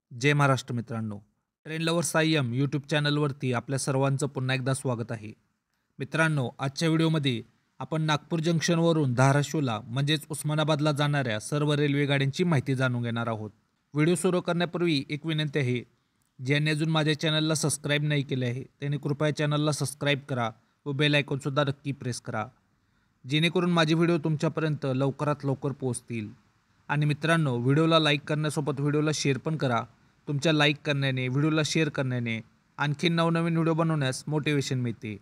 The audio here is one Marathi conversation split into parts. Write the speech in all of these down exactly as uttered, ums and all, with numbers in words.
जय महाराष्ट्र मित्रांनो, train lover Sai M YouTube चॅनलवरती आपल्या सर्वांचं पुन्हा एकदा स्वागत आहे. मित्रांनो, आजच्या व्हिडिओमध्ये आपण नागपूर जंक्शनवरून धाराशिवला म्हणजेच उस्मानाबादला जाणाऱ्या सर्व रेल्वे गाड्यांची माहिती जाणून घेणार आहोत. व्हिडिओ सुरू करण्यापूर्वी एक विनंती आहे, ज्यांनी अजून माझ्या चॅनलला सबस्क्राईब नाही केले आहे त्यांनी कृपया चॅनलला सबस्क्राईब करा व बेल आयकॉनसुद्धा नक्की प्रेस करा, जेणेकरून माझे व्हिडिओ तुमच्यापर्यंत लवकरात लवकर पोहोचतील. आणि मित्रांनो, व्हिडिओला लाईक करण्यासोबत व्हिडिओला शेअर पण करा. तुमच्या लाईक करण्याने, व्हिडिओला शेअर करण्याने आणखी नवनवीन व्हिडिओ बनवण्यास मोटिवेशन मिळते.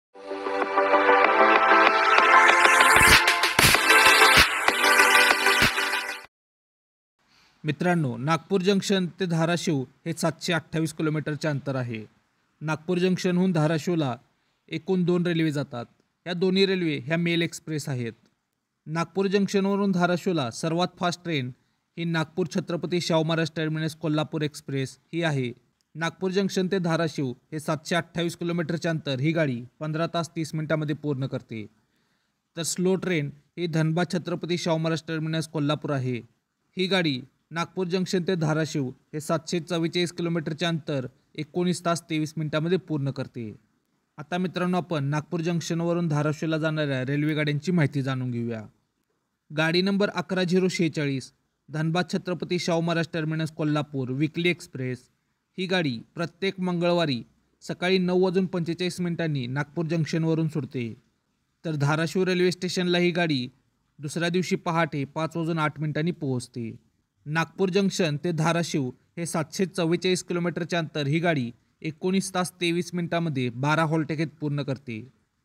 मित्रांनो, नागपूर जंक्शन ते धाराशिव हे सातशे अठ्ठावीस किलोमीटरचे अंतर आहे. नागपूर जंक्शनहून धाराशिवला एकूण दोन रेल्वे जातात. या दोन्ही रेल्वे ह्या मेल एक्सप्रेस आहेत. नागपूर जंक्शनवरून धाराशिवला सर्वात फास्ट ट्रेन ही नागपूर छत्रपती शाहू महाराज टर्मिनस कोल्हापूर एक्सप्रेस ही आहे. नागपूर जंक्शन ते धाराशिव हे सातशे अठ्ठावीस किलोमीटरचे अंतर ही गाडी पंधरा तास तीस मिनिटांमध्ये पूर्ण करते. तर स्लो ट्रेन ही धनबाद छत्रपती शाहू महाराज टर्मिनस कोल्हापूर आहे. ही गाडी नागपूर जंक्शन ते धाराशिव हे सातशे चव्वेचाळीस किलोमीटरचे अंतर एकोणीस तास तेवीस मिनिटांमध्ये पूर्ण करते. आता मित्रांनो, आपण नागपूर जंक्शनवरून धाराशिवला जाणाऱ्या रेल्वे गाड्यांची माहिती जाणून घेऊया. गाडी नंबर अकरा झिरो शेहेचाळीस Dhanbad Chhatrapati Shahu Maharaj terminus Kolhapur weekly express ही गाडी प्रत्येक मंगळवारी सकाळी नऊ वाजून पंचेचाळीस मिनिटांनी नागपूर जंक्शनवरून सुटते. तर धाराशिव रेल्वे स्टेशनला ही गाडी दुसऱ्या दिवशी पहाटे पाच वाजून आठ मिनिटांनी पोहोचते. नागपूर जंक्शन ते धाराशिव हे सातशे चव्वेचाळीस किलोमीटरचे अंतर ही गाडी एकोणीस तास तेवीस मिनिटांमध्ये बारा हॉल्ट घेत पूर्ण करते.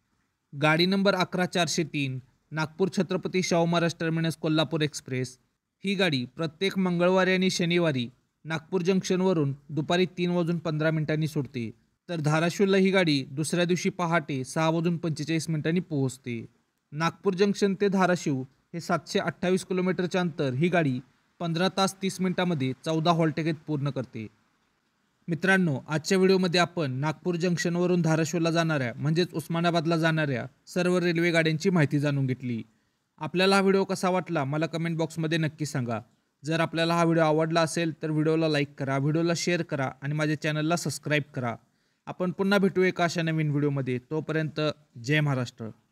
गाडी नंबर अकरा चारशे तीन नागपूर छत्रपती शाहू महाराज टर्मिनस कोल्हापूर एक्सप्रेस ही गाडी प्रत्येक मंगळवारी आणि शनिवारी नागपूर जंक्शनवरून दुपारी तीन वाजून पंधरा मिनिटांनी सुटते. तर धाराशिवला ही गाडी दुसऱ्या दिवशी पहाटे सहा वाजून पंचेचाळीस मिनिटांनी पोहोचते. नागपूर जंक्शन ते धाराशिव हे सातशे अठ्ठावीस किलोमीटरचे अंतर ही गाडी पंधरा तास तीस मिनिटांमध्ये चौदा हॉल्ट घेत पूर्ण करते. मित्रांनो, आजच्या व्हिडिओमध्ये आपण नागपूर जंक्शनवरून धाराशिवला जाणाऱ्या म्हणजेच उस्मानाबादला जाणाऱ्या सर्व रेल्वे गाड्यांची माहिती जाणून घेतली. आपल्याला हा व्हिडिओ कसा वाटला मला कमेंट बॉक्समध्ये नक्की सांगा. जर आपल्याला हा व्हिडिओ आवडला असेल तर व्हिडिओला लाईक करा, व्हिडिओला शेअर करा आणि माझ्या चॅनलला सबस्क्राईब करा. आपण पुन्हा भेटू एका अशा नवीन व्हिडिओमध्ये. तोपर्यंत जय महाराष्ट्र.